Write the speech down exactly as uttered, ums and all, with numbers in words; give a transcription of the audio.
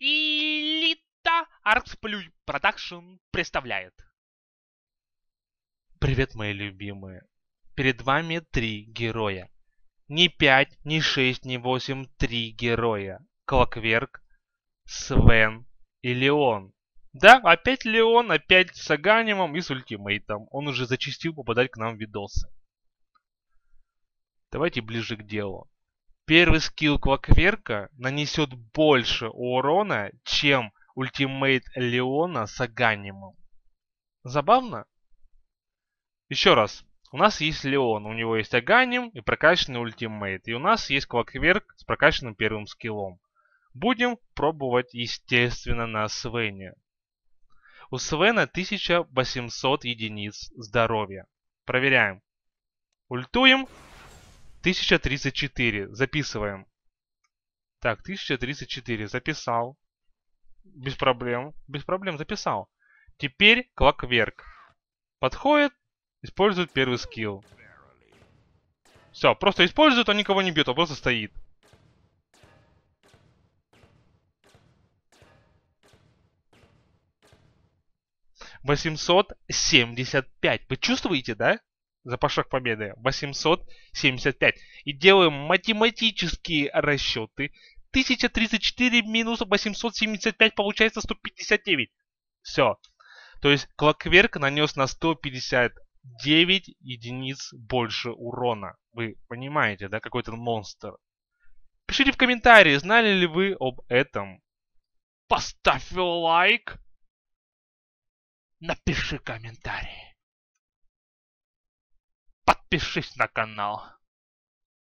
Элита Арксплюй Продакшн представляет. Привет, мои любимые. Перед вами три героя. Не пять, не шесть, не восемь, три героя. Клокверк, Свен и Леон. Да, опять Леон, опять с Аганимом и с ультимейтом. Он уже зачастил попадать к нам в видосы. Давайте ближе к делу. Первый скилл Клокверка нанесет больше урона, чем ультимейт Леона с Аганимом. Забавно? Еще раз. У нас есть Леон, у него есть Аганим и прокачанный ультимейт. И у нас есть Клокверк с прокачанным первым скиллом. Будем пробовать, естественно, на Свене. У Свена тысяча восемьсот единиц здоровья. Проверяем. Ультуем. тысяча тридцать четыре. Записываем. Так, тысяча тридцать четыре. Записал. Без проблем. Без проблем записал. Теперь Клокверк. Подходит. Использует первый скилл. Все, просто использует, он никого не бьет, он просто стоит. восемьсот семьдесят пять. Вы чувствуете, да? Запашок победы. восемьсот семьдесят пять. И делаем математические расчеты. тысяча тридцать четыре минус восемьсот семьдесят пять получается сто пятьдесят девять. Все. То есть Клокверк нанес на сто пятьдесят девять единиц больше урона. Вы понимаете, да? Какой-то монстр. Пишите в комментарии, знали ли вы об этом. Поставь лайк. Напиши комментарий. Подпишись на канал.